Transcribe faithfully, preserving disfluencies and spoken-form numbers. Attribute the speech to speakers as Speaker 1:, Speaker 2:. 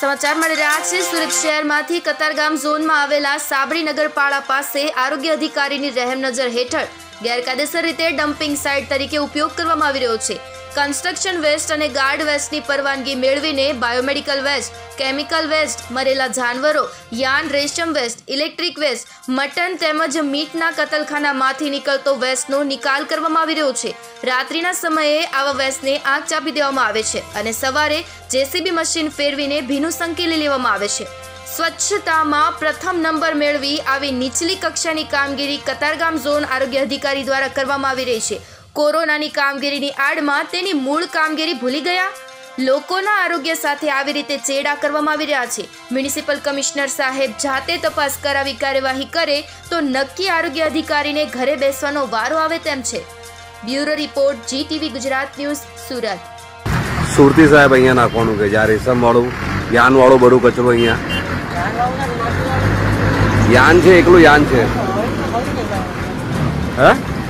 Speaker 1: समाचार मળી રહ્યા છે। સુરત શહેરમાંથી કતારગામ ઝોનમાં આવેલા સાબરી નગરપાળા પાસે આરોગ્ય અધિકારીની રહેમ નજર હેઠળ ગેરકાયદેસર રીતે ડમ્પિંગ સાઇટ તરીકે ઉપયોગ કરવામાં આવી રહ્યો છે। કન્સ્ટ્રક્શન વેસ્ટ અને ગાર્ડ વેસ્ટની પરવાનગી મેળવીને બાયોમેડિકલ વેસ્ટ, કેમિકલ વેસ્ટ, મરેલા જાનવરો, યાન, રેશમ વેસ્ટ, ઇલેક્ટ્રિક વેસ્ટ, મટન તેમજ મીટના કતલખાનામાંથી નીકળતો વેસ્ટનો નિકાલ કરવામાં આવી રહ્યો છે। રાત્રિના સમયે આવા વેસ્ટને આગ ચાપી દેવામાં આવે છે અને સવારે જેસીબી મશીન ફેરવીને ભીનું સંકેલી લેવામાં આવે છે। સ્વચ્છતામાં પ્રથમ નંબર મેળવી આવી નીચલી કક્ષાની કામગીરી કતારગામ ઝોન આરોગ્ય અધિકારી દ્વારા કરવામાં આવી રહી છે। કોરોનાની કામગીરીની આડમાં તેની મૂળ કામગીરી ભૂલી ગયા। લોકોના આરોગ્ય સાથે આવી રીતે ચેડા કરવામાં આવી રહ્યા છે। મ્યુનિસિપલ કમિશનર સાહેબ જાતે તપાસ કરાવી કાર્યવાહી કરે તો નક્કી આરોગ્ય અધિકારીને ઘરે બેસવાનો વારો આવે તેમ છે। Bureau report, GTV Gujarat news, Surat.
Speaker 2: સુરતી સાહેબ અહીંયા નાખવાનું કે જ્યારે રેશમ વાળું, યાન વાળો બધું કચરો અહીંયા યાન છે, એકલું યાન છે। હા